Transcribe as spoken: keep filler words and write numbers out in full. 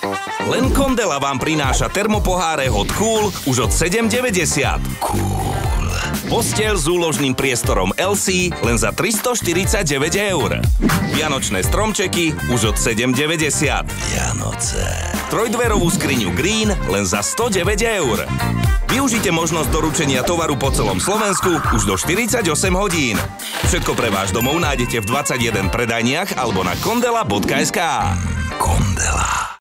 Len Kondela vám prináša termopoháre Hot Cool už od sedem deväťdesiat. Cool. Posteľ s úložným priestorom el cé len za tristoštyridsaťdeväť eur. Vianočné stromčeky už od sedem deväťdesiat. Vianoce. Trojdverovú skriňu Green len za stodeväť eur. Využite možnosť doručenia tovaru po celom Slovensku už do štyridsaťosem hodín. Všetko pre váš domov nájdete v dvadsaťjeden predajniach alebo na kondela bodka es ká. Kondela.